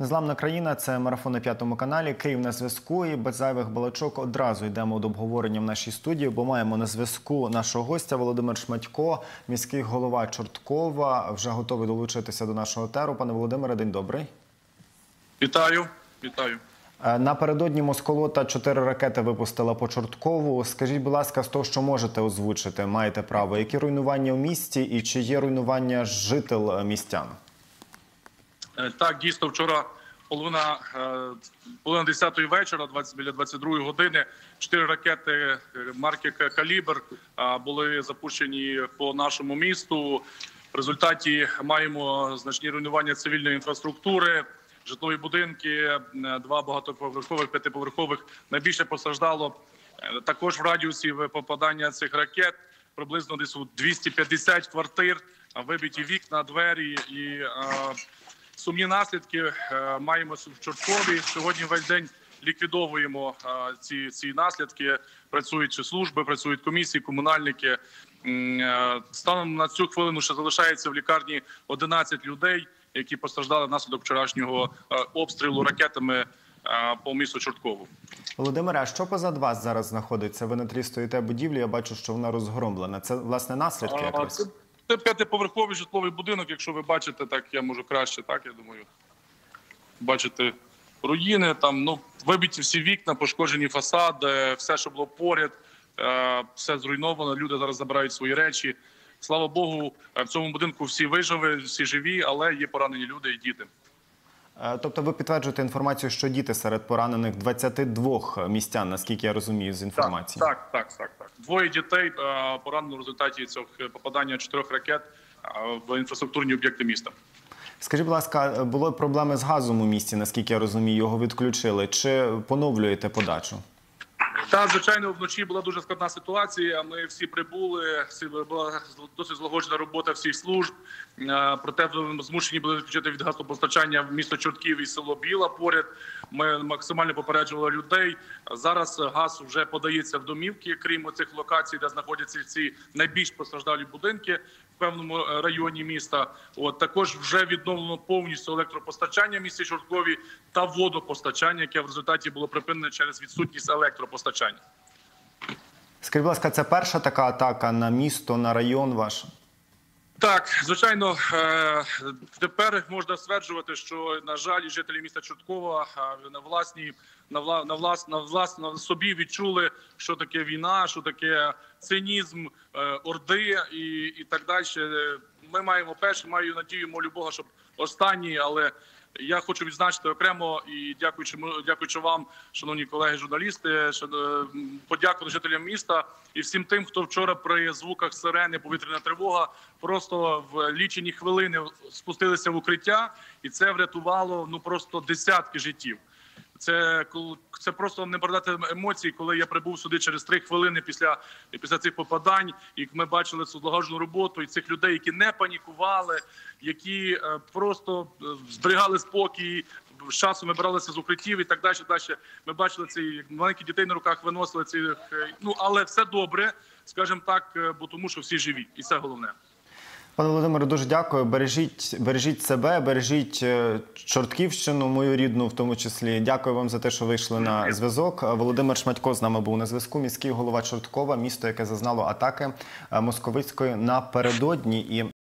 Незламна країна – це марафон на П'ятому каналі. Київ на зв'язку і без зайвих балачок одразу йдемо до обговорення в нашій студії, бо маємо на зв'язку нашого гостя Володимир Шматько, міський голова Чорткова, вже готовий долучитися до нашого етеру. Пане Володимире, день добрий. Вітаю. Вітаю. Напередодні Москолота 4 ракети випустила по Чорткову. Скажіть, будь ласка, з того, що можете озвучити, маєте право, які руйнування в місті і чи є руйнування жителів містян? Так, дійсно, вчора половина 10-ї вечора, біля 22-ї години, 4 ракети марки «Калібр» були запущені по нашому місту. В результаті маємо значні руйнування цивільної інфраструктури, житлові будинки, 2 багатоповерхових, 5-поверхових. Найбільше постраждало також в радіусі попадання цих ракет, приблизно десь у 250 квартир, вибиті вікна, двері і сумні наслідки маємо в Чорткові. Сьогодні весь день ліквідовуємо ці наслідки. Працюють служби, працюють комісії, комунальники. Станом на цю хвилину ще залишається в лікарні 11 людей, які постраждали внаслідок вчорашнього обстрілу ракетами по місту Чорткову. Володимире, а що позад вас зараз знаходиться? Ви на тлі стоїте будівлі, я бачу, що вона розгромлена. Це, власне, наслідки якраз? Це 5-поверховий житловий будинок, якщо ви бачите, так я можу краще, так, я думаю. Бачите руїни, там, вибиті всі вікна, пошкоджені фасади, все, що було поряд, все зруйновано, люди зараз забирають свої речі. Слава Богу, в цьому будинку всі виживі, всі живі, але є поранені люди і діти. Тобто ви підтверджуєте інформацію, що діти серед поранених 22 містян, наскільки я розумію з інформації? Так. 2 дітей поранено в результаті цього попадання 4 ракет в інфраструктурні об'єкти міста. Скажіть, будь ласка, були проблеми з газом у місті, наскільки я розумію, його відключили. Чи поновлюєте подачу? Так, звичайно, вночі була дуже складна ситуація. Ми всі прибули, була досить злагоджена робота всіх служб. Проте змушені були відключити від газопостачання в місто Чортків і село Біла поряд. Ми максимально попереджували людей. Зараз газ вже подається в домівки, крім цих локацій, де знаходяться ці найбільш постраждалі будинки в певному районі міста. Також вже відновлено повністю електропостачання в місті Чорткові та водопостачання, яке в результаті було припинене через відсутність електропостачання. Скажіть, будь ласка, це перша така атака на місто, на район ваш? Так, звичайно, тепер можна стверджувати, що, на жаль, жителі міста Чорткова на собі відчули, що таке війна, що таке цинізм, орди і так далі. Ми маємо перший, маю надію, молю Бога, щоб останній, але я хочу відзначити окремо і дякуючи вам, шановні колеги-журналісти, подякувати жителям міста і всім тим, хто вчора при звуках сирени, повітряна тривога, просто в лічені хвилини спустилися в укриття, і це врятувало просто десятки життів. Це просто не передати емоцій, коли я прибув сюди через 3 хвилини після цих попадань, і ми бачили цю злагоджену роботу, і цих людей, які не панікували, які просто зберігали спокій, з часом вибиралися з укриттів і так далі. Ми бачили ці маленькі дітей на руках, виносили цих, але все добре, скажімо так, бо тому що всі живі, і це головне. Пане Володимире, дуже дякую. Бережіть себе, бережіть Чортківщину, мою рідну в тому числі. Дякую вам за те, що вийшли на зв'язок. Володимир Шматько з нами був на зв'язку, міський голова Чорткова, місто, яке зазнало атаки московицької напередодні.